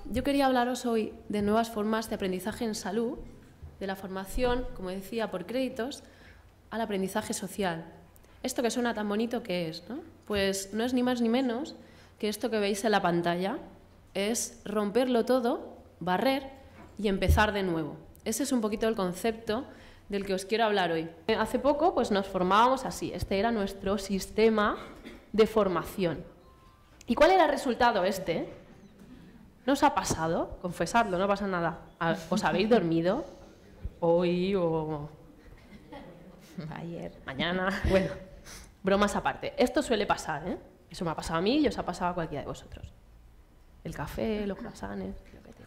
Yo quería hablaros hoy de nuevas formas de aprendizaje en salud, de la formación, como decía, por créditos, al aprendizaje social. Esto que suena tan bonito, ¿qué es, no? Pues no es ni más ni menos que esto que veis en la pantalla. Es romperlo todo, barrer y empezar de nuevo. Ese es un poquito el concepto del que os quiero hablar hoy. Hace poco pues nos formábamos así. Este era nuestro sistema de formación. ¿Y cuál era el resultado este? ¿No os ha pasado? Confesadlo, no pasa nada. ¿Os habéis dormido? Hoy o ayer, mañana. Bueno, bromas aparte. Esto suele pasar, ¿eh? Eso me ha pasado a mí y os ha pasado a cualquiera de vosotros. El café, los croissants, lo que tenga.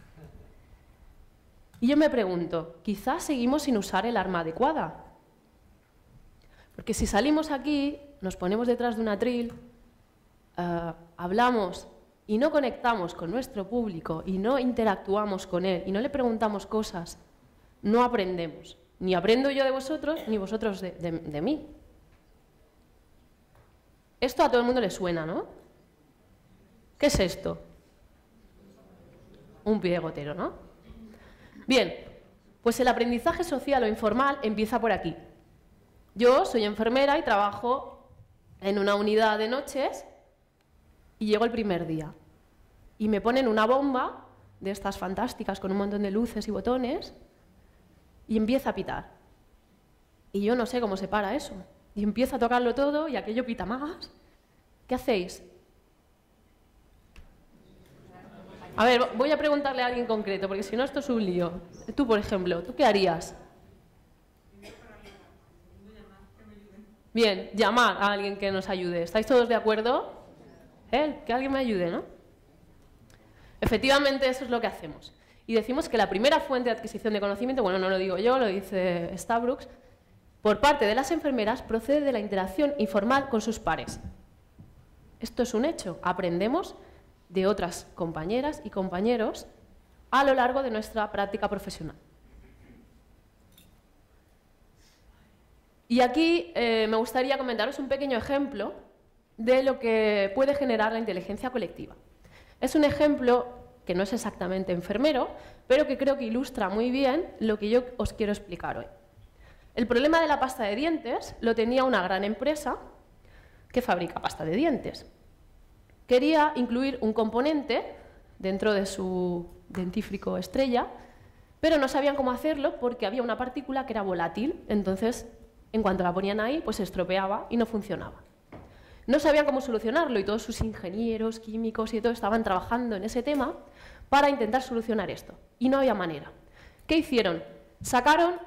Y yo me pregunto, quizás seguimos sin usar el arma adecuada. Porque si salimos aquí, nos ponemos detrás de un atril, hablamos y no conectamos con nuestro público y no interactuamos con él y no le preguntamos cosas, no aprendemos. Ni aprendo yo de vosotros, ni vosotros de mí. Esto a todo el mundo le suena, ¿no? ¿Qué es esto? Un pie de gotero, ¿no? Bien, pues el aprendizaje social o informal empieza por aquí. Yo soy enfermera y trabajo en una unidad de noches y llego el primer día. Y me ponen una bomba de estas fantásticas con un montón de luces y botones y empieza a pitar. Y yo no sé cómo se para eso. Y empiezo a tocarlo todo y aquello pita más. ¿Qué hacéis? A ver, voy a preguntarle a alguien concreto, porque si no esto es un lío. Tú, por ejemplo, ¿tú qué harías? Bien, llamar a alguien que nos ayude. ¿Estáis todos de acuerdo? Que alguien me ayude, ¿no? Efectivamente, eso es lo que hacemos. Y decimos que la primera fuente de adquisición de conocimiento, bueno, no lo digo yo, lo dice Stavrooks, por parte de las enfermeras procede de la interacción informal con sus pares. Esto es un hecho. Aprendemos de otras compañeras y compañeros a lo largo de nuestra práctica profesional. Y aquí me gustaría comentaros un pequeño ejemplo de lo que puede generar la inteligencia colectiva. Es un ejemplo que no es exactamente enfermero, pero que creo que ilustra muy bien lo que yo os quiero explicar hoy. El problema de la pasta de dientes lo tenía una gran empresa que fabrica pasta de dientes. Quería incluir un componente dentro de su dentífrico estrella, pero no sabían cómo hacerlo porque había una partícula que era volátil, entonces en cuanto la ponían ahí pues se estropeaba y no funcionaba. No sabían cómo solucionarlo y todos sus ingenieros, químicos y todo estaban trabajando en ese tema para intentar solucionar esto y no había manera. ¿Qué hicieron? Sacaron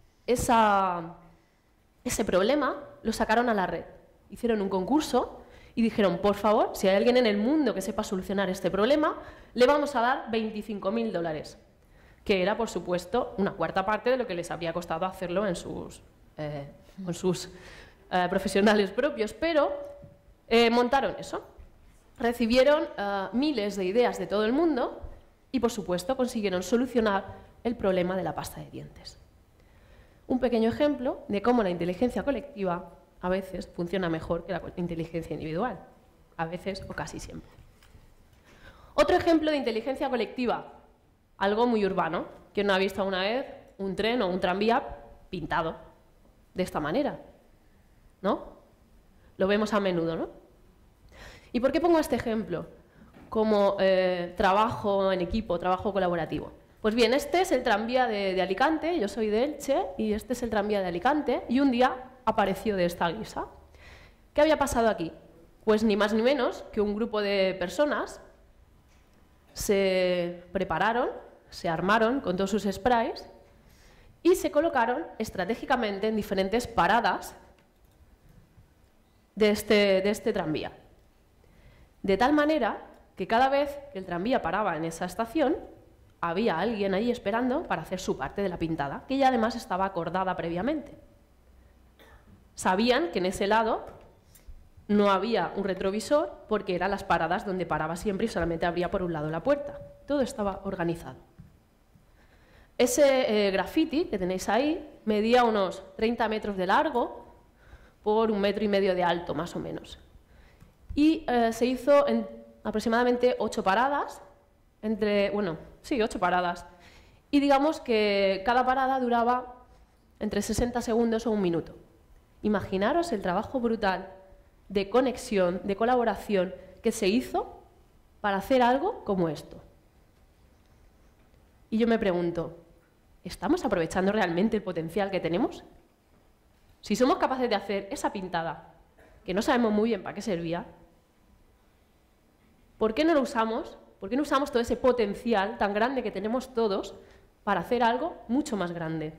ese problema, lo sacaron a la red, hicieron un concurso y dijeron, por favor, si hay alguien en el mundo que sepa solucionar este problema, le vamos a dar $25.000, que era, por supuesto, una cuarta parte de lo que les habría costado hacerlo con sus profesionales propios, pero montaron eso. Recibieron miles de ideas de todo el mundo y, por supuesto, consiguieron solucionar el problema de la pasta de dientes. Un pequeño ejemplo de cómo la inteligencia colectiva a veces funciona mejor que la inteligencia individual, a veces o casi siempre. Otro ejemplo de inteligencia colectiva, algo muy urbano. ¿Quién no ha visto alguna vez un tren o un tranvía pintado de esta manera? ¿No? Lo vemos a menudo, ¿no? ¿Y por qué pongo este ejemplo como trabajo en equipo, trabajo colaborativo? Pues bien, este es el tranvía de Alicante, yo soy de Elche, y este es el tranvía de Alicante, y un día apareció de esta guisa. ¿Qué había pasado aquí? Pues ni más ni menos que un grupo de personas se prepararon, se armaron con todos sus sprays y se colocaron estratégicamente en diferentes paradas de este tranvía. De tal manera que cada vez que el tranvía paraba en esa estación, había alguien ahí esperando para hacer su parte de la pintada, que ya además estaba acordada previamente. Sabían que en ese lado no había un retrovisor porque eran las paradas donde paraba siempre y solamente abría por un lado la puerta. Todo estaba organizado. Ese graffiti que tenéis ahí medía unos 30 metros de largo por 1,5 metros de alto, más o menos. Y se hizo en aproximadamente 8 paradas bueno, sí, 8 paradas. Y digamos que cada parada duraba entre 60 segundos o 1 minuto. Imaginaros el trabajo brutal de conexión, de colaboración que se hizo para hacer algo como esto. Y yo me pregunto, ¿estamos aprovechando realmente el potencial que tenemos? Si somos capaces de hacer esa pintada, que no sabemos muy bien para qué servía, ¿por qué no lo usamos? ¿Por qué no usamos todo ese potencial tan grande que tenemos todos para hacer algo mucho más grande?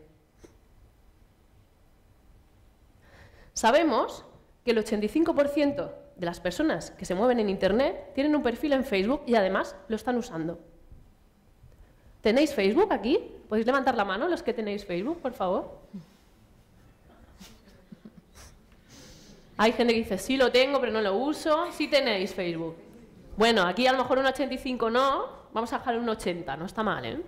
Sabemos que el 85% de las personas que se mueven en Internet tienen un perfil en Facebook y además lo están usando. ¿Tenéis Facebook aquí? ¿Podéis levantar la mano los que tenéis Facebook, por favor? Hay gente que dice, sí lo tengo, pero no lo uso. Sí tenéis Facebook. Bueno, aquí a lo mejor un 85 no, vamos a dejar un 80, no está mal, ¿eh?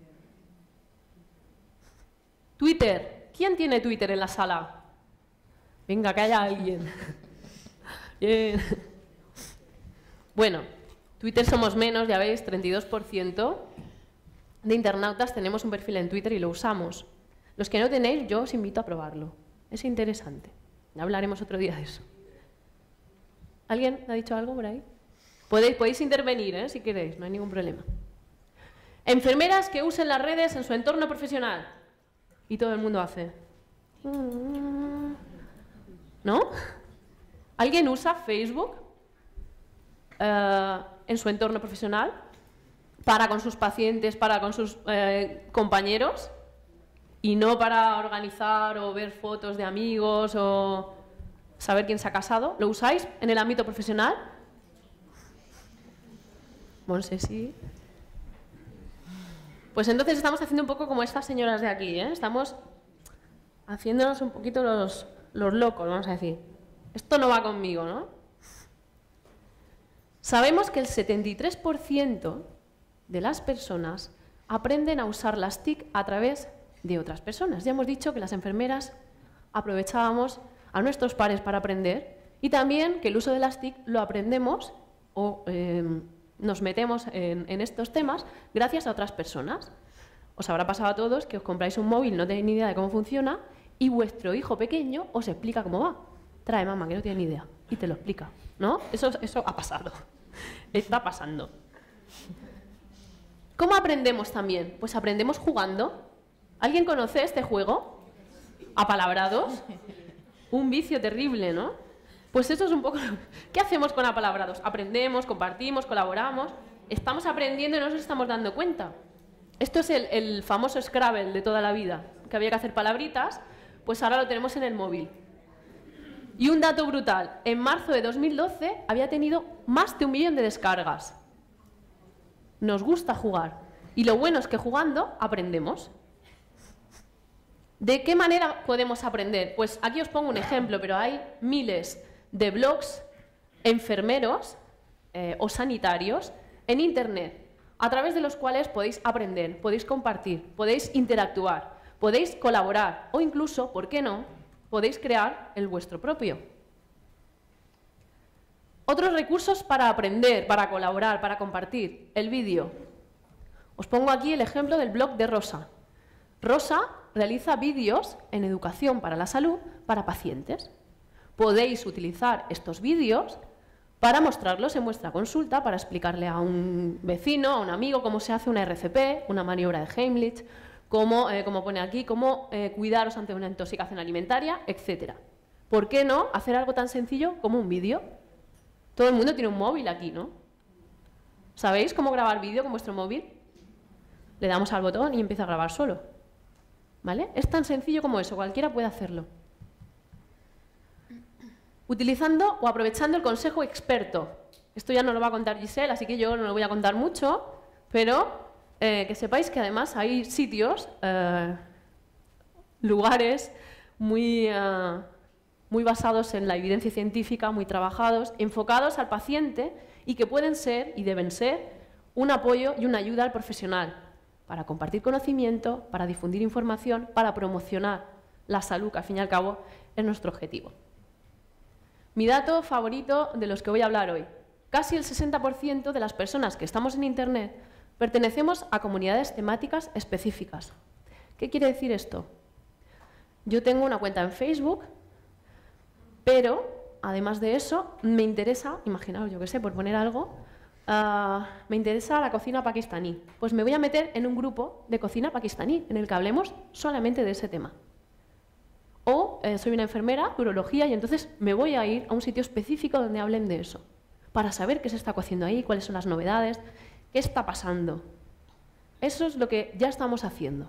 Twitter. ¿Quién tiene Twitter en la sala? Venga, que haya alguien. Bien. Bueno, Twitter somos menos, ya veis, 32% de internautas tenemos un perfil en Twitter y lo usamos. Los que no tenéis, yo os invito a probarlo. Es interesante. Ya hablaremos otro día de eso. ¿Alguien ha dicho algo por ahí? Podéis intervenir, si queréis, no hay ningún problema. Enfermeras que usen las redes en su entorno profesional. Y todo el mundo hace. ¿No? ¿Alguien usa Facebook en su entorno profesional? Para con sus pacientes, para con sus compañeros, y no para organizar o ver fotos de amigos o saber quién se ha casado. ¿Lo usáis en el ámbito profesional? Monse, sí. Pues entonces estamos haciendo un poco como estas señoras de aquí, ¿eh? Estamos haciéndonos un poquito los locos, vamos a decir. Esto no va conmigo, ¿no? Sabemos que el 73% de las personas aprenden a usar las TIC a través de otras personas. Ya hemos dicho que las enfermeras aprovechábamos a nuestros pares para aprender y también que el uso de las TIC lo aprendemos o nos metemos en estos temas gracias a otras personas. Os habrá pasado a todos que os compráis un móvil, no tenéis ni idea de cómo funciona y vuestro hijo pequeño os explica cómo va. Trae, mamá, que no tiene ni idea, y te lo explica, ¿no? Eso ha pasado, está pasando. ¿Cómo aprendemos también? Pues aprendemos jugando. ¿Alguien conoce este juego? Apalabrados. Un vicio terrible, ¿no? Pues eso es un poco... ¿Qué hacemos con apalabrados? Aprendemos, compartimos, colaboramos. Estamos aprendiendo y no nos estamos dando cuenta. Esto es el famoso Scrabble de toda la vida, que había que hacer palabritas, pues ahora lo tenemos en el móvil. Y un dato brutal, en marzo de 2012 había tenido más de 1 millón de descargas. Nos gusta jugar. Y lo bueno es que jugando aprendemos. ¿De qué manera podemos aprender? Pues aquí os pongo un ejemplo, pero hay miles de blogs enfermeros o sanitarios en Internet, a través de los cuales podéis aprender, podéis compartir, podéis interactuar, podéis colaborar o incluso, ¿por qué no?, podéis crear el vuestro propio. Otros recursos para aprender, para colaborar, para compartir, el vídeo. Os pongo aquí el ejemplo del blog de Rosa. Rosa realiza vídeos en educación para la salud para pacientes. Podéis utilizar estos vídeos para mostrarlos en vuestra consulta, para explicarle a un vecino, a un amigo, cómo se hace una RCP, una maniobra de Heimlich, cómo, como pone aquí, cómo cuidaros ante una intoxicación alimentaria, etc. ¿Por qué no hacer algo tan sencillo como un vídeo? Todo el mundo tiene un móvil aquí, ¿no? ¿Sabéis cómo grabar vídeo con vuestro móvil? Le damos al botón y empieza a grabar solo. ¿Vale? Es tan sencillo como eso, cualquiera puede hacerlo. Utilizando o aprovechando el consejo experto. Esto ya nos lo va a contar Giselle, así que yo no lo voy a contar mucho, pero que sepáis que además hay sitios, lugares muy basados en la evidencia científica, muy trabajados, enfocados al paciente y que pueden ser y deben ser un apoyo y una ayuda al profesional para compartir conocimiento, para difundir información, para promocionar la salud, que al fin y al cabo es nuestro objetivo. Mi dato favorito de los que voy a hablar hoy. Casi el 60% de las personas que estamos en Internet Pertenecemos a comunidades temáticas específicas. ¿Qué quiere decir esto? Yo tengo una cuenta en Facebook, pero además de eso me interesa, imaginaos, yo qué sé, por poner algo, me interesa la cocina pakistaní. Pues me voy a meter en un grupo de cocina pakistaní en el que hablemos solamente de ese tema. O soy una enfermera, urología, y entonces me voy a ir a un sitio específico donde hablen de eso, para saber qué se está cociendo ahí, cuáles son las novedades, qué está pasando. Eso es lo que ya estamos haciendo.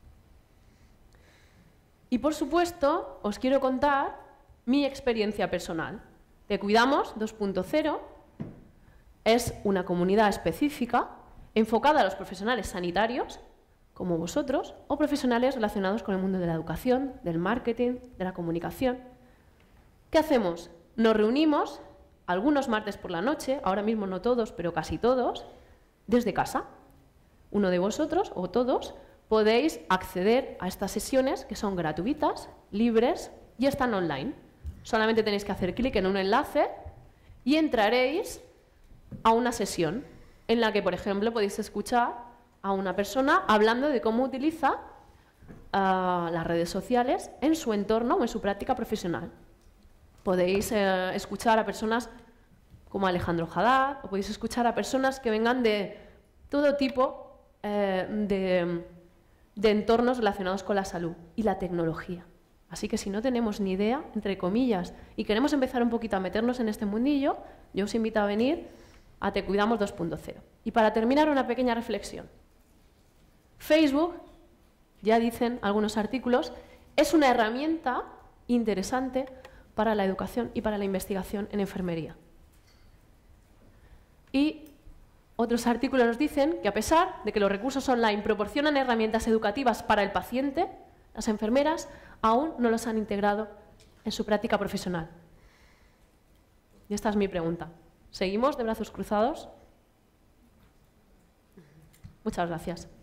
Y por supuesto, os quiero contar mi experiencia personal. Te Cuidamos 2.0 es una comunidad específica enfocada a los profesionales sanitarios, como vosotros, o profesionales relacionados con el mundo de la educación, del marketing, de la comunicación. ¿Qué hacemos? Nos reunimos algunos martes por la noche, ahora mismo no todos, pero casi todos, desde casa. Uno de vosotros, o todos, podéis acceder a estas sesiones que son gratuitas, libres y están online. Solamente tenéis que hacer clic en un enlace y entraréis a una sesión en la que, por ejemplo, podéis escuchar a una persona hablando de cómo utiliza las redes sociales en su entorno o en su práctica profesional. Podéis escuchar a personas como Alejandro Haddad, o podéis escuchar a personas que vengan de todo tipo de entornos relacionados con la salud y la tecnología. Así que si no tenemos ni idea, entre comillas, y queremos empezar un poquito a meternos en este mundillo, yo os invito a venir a Te Cuidamos 2.0. Y para terminar, una pequeña reflexión. Facebook, ya dicen algunos artículos, es una herramienta interesante para la educación y para la investigación en enfermería. Y otros artículos nos dicen que a pesar de que los recursos online proporcionan herramientas educativas para el paciente, las enfermeras aún no los han integrado en su práctica profesional. Y esta es mi pregunta. ¿Seguimos de brazos cruzados? Muchas gracias.